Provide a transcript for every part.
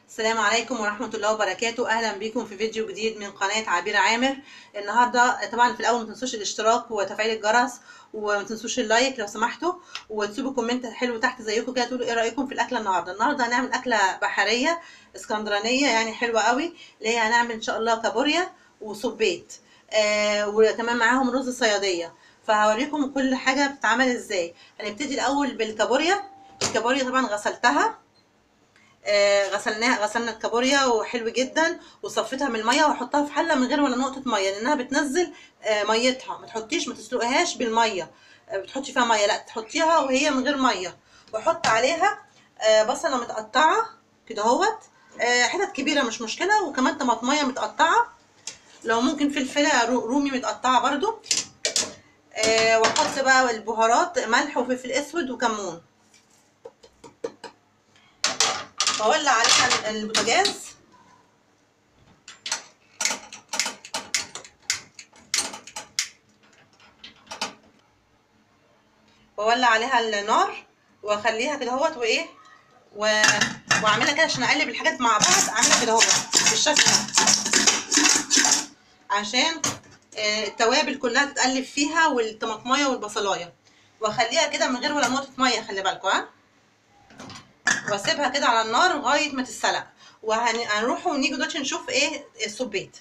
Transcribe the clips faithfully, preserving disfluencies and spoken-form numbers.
السلام عليكم ورحمة الله وبركاته. أهلا بكم في فيديو جديد من قناة عبير عامر. النهاردة طبعا في الأول ما تنسوش الاشتراك وتفعيل الجرس، وما تنسوش اللايك لو سمحتوا، وتسيبوا كومنت حلو تحت زيكم كده تقولوا ايه رأيكم في الأكلة النهاردة. النهاردة هنعمل أكلة بحرية اسكندرانية يعني حلوة قوي، اللي هي هنعمل إن شاء الله كابوريا وصبيت، آه وكمان معاهم رز صيادية. فهوريكم كل حاجة بتتعمل ازاي. هنبتدي الأول بالكابوريا. الكابوريا طبعا غسلتها، آه غسلناها غسلنا الكابوريا وحلو جدا، وصفيتها من الميه واحطها في حله من غير ولا نقطه ميه، لانها بتنزل آه ميتها. ما تحطيش ما تسلقهاش بالميه، آه بتحطي فيها ميه، لا تحطيها وهي من غير ميه. واحط عليها آه بصله متقطعه كده اهوت، آه حتت كبيره مش مشكله، وكمان طماطميه متقطعه، لو ممكن فلفله رومي متقطعه برده. آه واحط بقى البهارات، ملح وفلفل اسود وكمون. واولع عليها البوتاجاز، واولع عليها النار واخليها كده اهوت وايه و... واعملها كده عشان اقلب الحاجات مع بعض. اعملها كده اهوت بالشكل ده عشان التوابل كلها تتقلب فيها والطماطمايه والبصلايه، واخليها كده من غير ولا نقطه ميه، خلي بالكم ها. واسيبها كده على النار لغايه ما تتسلق، وهنروح ونيجي دلوقتي نشوف ايه السبيت.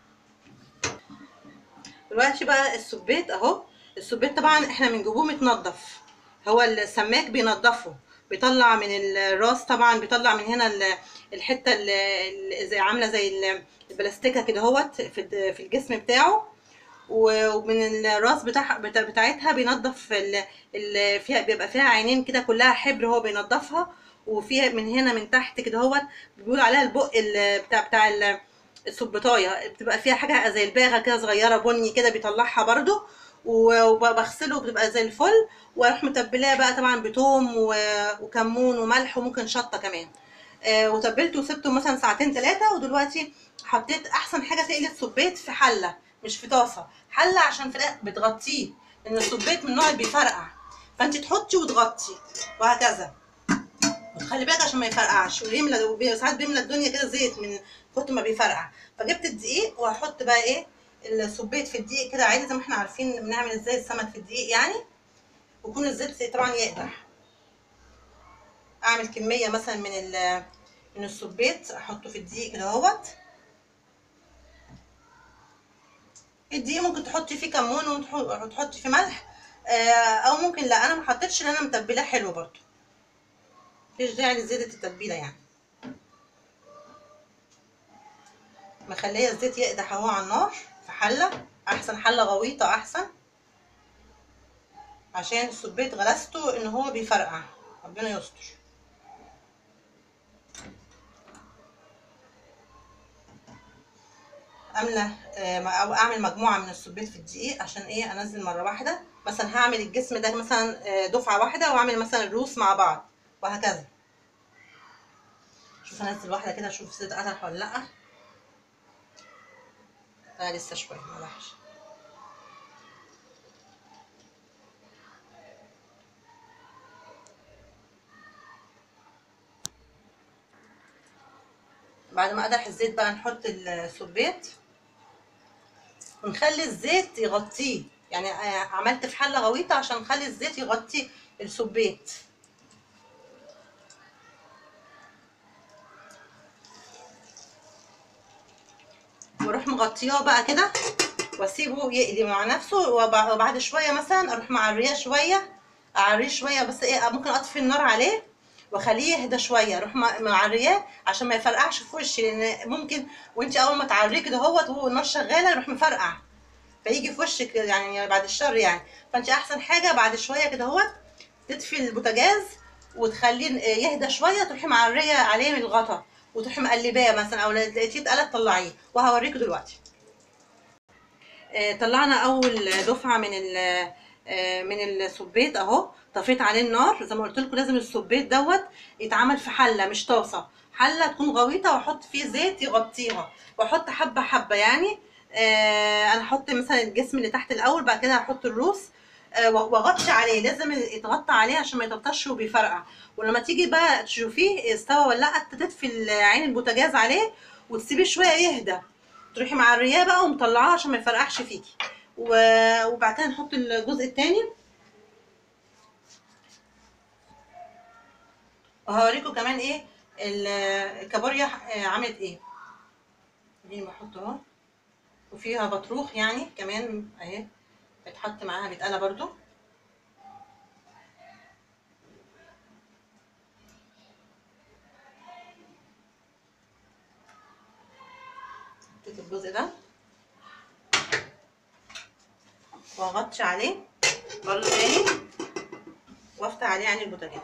دلوقتي بقى السبيت اهو. السبيت طبعا احنا بنجيبوه متنضف، هو السماك بينضفه، بيطلع من الراس طبعا، بيطلع من هنا الحته اللي زي عامله زي البلاستيكه كده اهوت في الجسم بتاعه، ومن الراس بتاع بتاعتها بينضف اللي فيها، بيبقى فيها عينين كده كلها حبر هو بينضفها، وفيها من هنا من تحت كده اهوت بيقولوا عليها البق بتاع بتاع السبطايه، بتبقى فيها حاجه زي الباغه كده صغيره بني كده بيطلعها برده، وبغسله بتبقى زي الفل. واروح متبلاه بقى طبعا بتوم وكمون وملح وممكن شطه كمان، آه وتبلته وسبته مثلا ساعتين ثلاثه. ودلوقتي حطيت احسن حاجه تقلي السبيت في حله مش في طاسه، حله عشان في الاخر بتغطيه، لان السبيت من النوع اللي بيفرقع، فانت تحطي وتغطي وهكذا، وتخلي بالك عشان ما يفرقعش ويملى. ساعات بيملى الدنيا كده زيت من كتر ما بيفرقع. فجبت الدقيق وهحط بقى ايه السبيت في الدقيق كده عادي، زي ما احنا عارفين بنعمل ازاي السمك في الدقيق يعني، ويكون الزيت طبعا يقدح. اعمل كميه مثلا من من السبيت احطه في الدقيق كده اهوت. الدقيق ممكن تحطي فيه كمون وتحطي فيه ملح، او ممكن لا، انا ما حطيتش لان انا متبلاه حلو برده، مفيش داعي لزياده التتبيله يعني. مخليه الزيت يقدح اهو على النار في حله، احسن حله غويطه احسن، عشان السبيت غلسته ان هو بيفرقع، ربنا يستر. املى او اعمل مجموعه من السبيت في الدقيق عشان ايه انزل مره واحده. مثلا هعمل الجسم ده مثلا دفعه واحده، واعمل مثلا الروس مع بعض وهكذا. شوف انزل واحده كده اشوف الزيت قدح ولا لا. لا لسه شويه ملحش. بعد ما قدح الزيت بقى نحط السبيت ونخلي الزيت يغطيه، يعني عملت في حله غويطه عشان نخلي الزيت يغطي السبيت. واروح مغطياه بقى كده واسيبه يقلي مع نفسه، وبعد شويه مثلا اروح معريه شويه، اعريه شويه بس ايه، ممكن اطفي النار عليه واخليه يهدى شويه، اروح معرياه عشان ما يفرقعش في وشي، لان ممكن وانت اول ما تعريه كده اهوت وهو النار شغاله يروح مفرقع فيجي في وشك يعني بعد الشر يعني. فانت احسن حاجه بعد شويه كده اهوت تطفي البوتاجاز وتخليه يهدى شويه، تروحي معريه عليه من الغطا وتروحي مقلباه مثلا، او لقيتيه اتقلب طلعيه وهوريكم دلوقتي. طلعنا اول دفعه من من السبيت اهو، طفيت عليه النار. زي ما قلت لكم لازم السبيت دوت يتعمل في حله مش طاسه، حله تكون غويطه، واحط فيه زيت يغطيها، واحط حبه حبه يعني. آه انا احط مثلا الجسم اللي تحت الاول، بعد كده هحط الروس، آه، واغطي عليه، لازم يتغطى عليه عشان ما يتبطش وبيفرقع. ولما تيجي بقى تشوفيه استوى ولا لا، تطفي عين البوتاجاز عليه وتسيبيه شويه يهدى، تروحي معرياه بقى ومطلعاه عشان ما يفرقعش فيكي. وبعدين نحط الجزء التاني. وهوريكم كمان ايه الكابوريا عملت ايه. دي بحط اهو، وفيها بطروخ يعني كمان اهي، بتحط معاها بيتقلى برضو. حطيت الجزء ده واغطي عليه برضو تاني وافتح عليه عين البوتاجاز،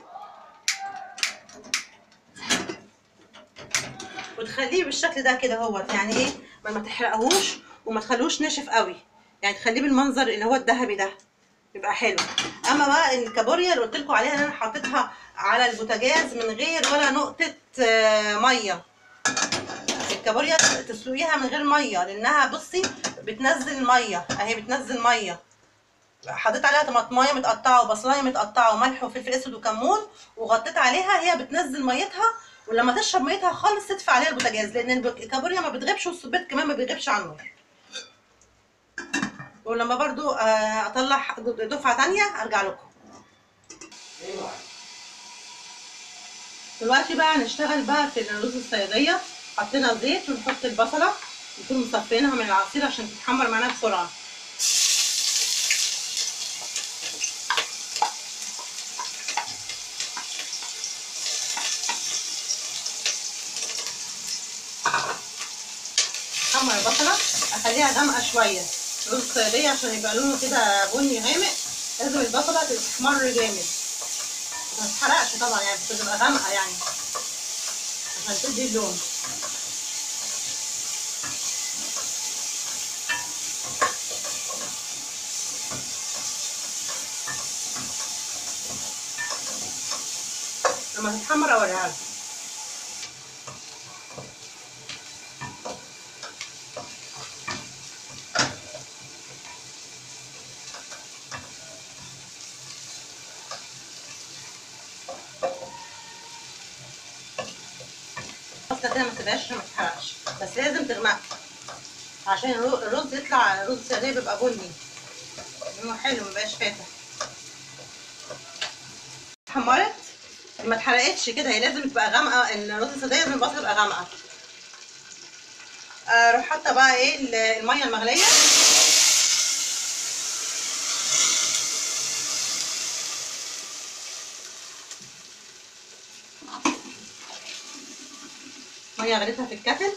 وتخليه بالشكل ده كده اهوت. يعني ايه، ما ما تحرقهوش وما تخلوش ناشف قوي، يعني تخليه بالمنظر اللي هو الذهبي ده يبقى حلو. اما بقى الكابوريا اللي قلت لكم عليها ان انا حطيتها على البوتاجاز من غير ولا نقطه ميه. الكابوريا تسلقيها من غير ميه، لانها بصي بتنزل ميه اهي، بتنزل ميه. حطيت عليها طماطمايه متقطعه وبصلايه متقطعه وملح وفلفل اسود وكمون، وغطيت عليها، هي بتنزل ميتها. ولما تشرب ميتها خالص تدفي عليها البوتاجاز، لان الكابوريا ما بتغيبش والسبيت كمان ما بيغيبش على النار. ولما برضو اطلع دفعه ثانيه ارجع لكم. دلوقتي بقى هنشتغل بقى في الرز الصياديه. حطينا زيت ونحط البصله نكون مصفينها من العصير عشان تتحمر معانا بسرعه. احمر البصله اخليها غامقه شويه. رز الصياديه عشان يبقى لونه كده بني غامق لازم البصله تحمر جامد، ما تتحرقش طبعا، يعني بتبقى غامقه يعني عشان تدي اللون. لما تتحمر اوريها لكم. البصله كده ما تبقاش ما تتحرقش، بس لازم تغمق عشان الرز يطلع. الرز الصياديه بيبقى بني لونه حلو، ما بقاش فاتح. اتحمرت ما اتحرقتش كده، هي لازم تبقى غامقه. الرز الصياديه لازم البصله تبقى غامقه. اروح حاطه بقى ايه الميه المغليه، ميه غليتها في الكتل،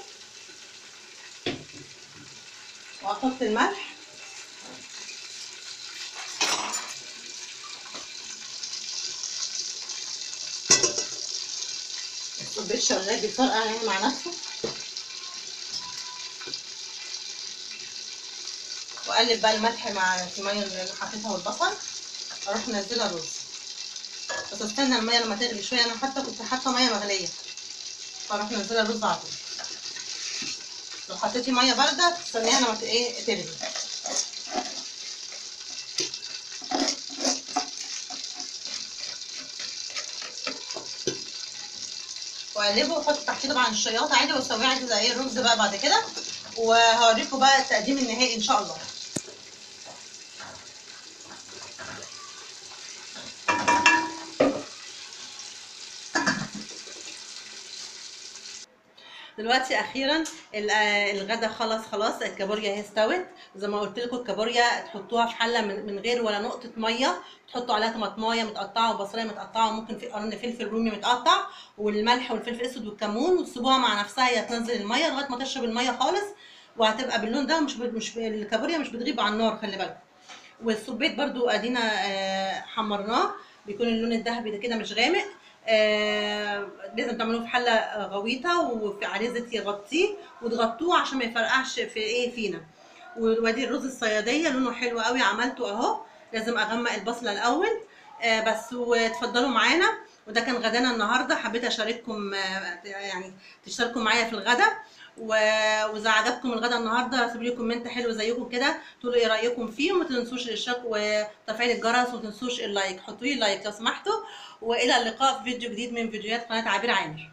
واحط الملح البيت شغال بيفرقع يعني مع نفسه، واقلب بقى الملح مع الميه اللي انا حطيتها والبصل. اروح منزله الرز، بس استنى الميه لما تغلي شويه. انا حتى كنت حاطه ميه مغليه، فاروح منزله الرز على طول. لو حطيتي ميه بارده تستنيها لما ايه تغلي. واقلبه واحط تحتيه طبعا الشياطه عادي واسويه عادي زي ايه الرز بقى بعد كده. وهوريكم بقى التقديم النهائي ان شاء الله. دلوقتي اخيرا الغدا خلص خلاص. الكابوريا اهي استوت. زي ما قلت لكم الكابوريا تحطوها في حله من غير ولا نقطه ميه، تحطوا عليها طماطمايه متقطعه وبصلايه متقطعه وممكن في قرن فلفل رومي متقطع والملح والفلفل الاسود والكمون، وتسيبوها مع نفسها هي تنزل الميه لغايه ما تشرب الميه خالص، وهتبقى باللون ده. مش مش الكابوريا مش بتغيب على النار، خلي بالكم. والسبيت برضو ادينا حمرناه، بيكون اللون الذهبي ده كده مش غامق. آه لازم تعملوه في حله غويطه وفي عليه زيت يغطيه وتغطوه عشان ما يفرقعش في ايه فينا. وادي الرز الصياديه لونه حلو قوي عملته اهو. لازم اغمق البصله الاول. آه بس وتفضلوا معانا وده كان غدانا النهارده. حبيت اشارككم آه، يعني تشتركوا معايا في الغدا. و- واذا عجبكم الغدا النهارده سيبوا لي كومنت حلو زيكم كده تقولوا ايه رايكم فيه، وما تنسوش الاشتراك وتفعيل الجرس، وما تنسوش اللايك، حطوا لي لايك لو سمحتوا. والى اللقاء في فيديو جديد من فيديوهات قناه عابر عامر.